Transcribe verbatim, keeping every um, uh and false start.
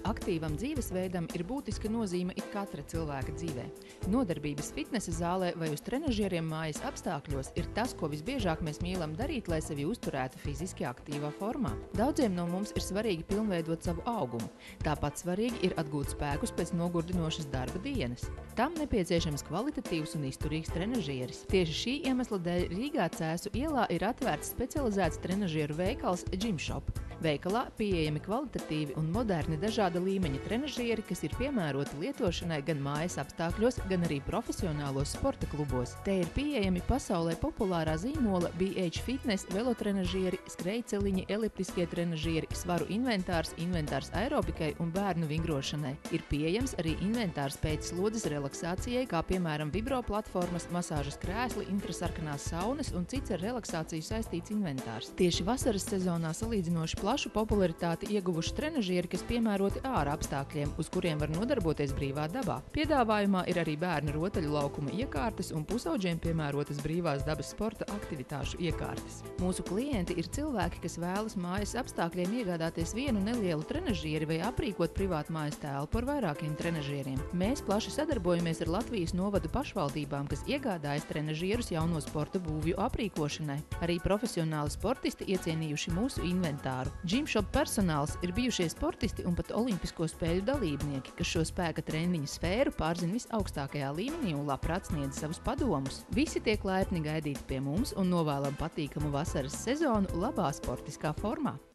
Aktīvam dzīvesveidam ir būtiska nozīme it katra cilvēka dzīvē. Nodarbības fitnesa zālē vai uz trenažieriem mājas apstākļos ir tas, ko visbiežāk mēs mīlam darīt, lai sevi uzturētu fiziski aktīvā formā. Daudziem no mums ir svarīgi pilnveidot savu augumu. Tāpat svarīgi ir atgūt spēkus pēc nogurdinošas darba dienas. Tam nepieciešams kvalitatīvs un izturīgs trenažieris. Tieši šī iemesla dēļ Rīgā Cēsu ielā ir atvērts specializēts trenažieru veikals Gymshop. Veikalā pieejami kvalitatīvi un moderni dažāda līmeņa trenažieri, kas ir piemēroti lietošanai gan mājas apstākļos, gan arī profesionālos sporta klubos. Te ir pieejami pasaulē populārā zīmola B H Fitness velotrenažieri, skrejceliņi, eliptiskie trenažieri, svaru inventārs, inventārs aerobikai un bērnu vingrošanai. Ir pieejams arī inventārs pēc slodzes relaksācijai, kā piemēram vibro platformas, masāžas krēsli, infrasarkanās saunas un cits ar relaksāciju saistīts inventārs. Tieši vasaras sezonā salīdzinoši plašu popularitāti ieguvuši trenažieri, kas piemēroti ārā apstākļiem, uz kuriem var nodarboties brīvā dabā. Piedāvājumā ir arī bērnu rotaļu laukuma iekārtas un pusauģiem piemērotas brīvās dabas sporta aktivitāšu iekārtas. Mūsu klienti ir cilvēki, kas vēlas mājas apstākļiem iegādāties vienu nelielu trenažieri vai aprīkot privātu mājas telpu ar vairākiem trenažieriem. Mēs plaši sadarbojamies ar Latvijas novadu pašvaldībām, kas iegādājas trenažierus jauno sporta būvju aprīkošanai. Arī profesionāli sportisti iecienījuši mūsu inventāru. Gymshop personāls ir bijušie sportisti un pat olimpisko spēļu dalībnieki, kas šo spēka treniņu sfēru pārzina visaugstākajā līmenī un labprāt sniedz savus padomus. Visi tiek laipni gaidīti pie mums un novēlam patīkamu vasaras sezonu labā sportiskā formā.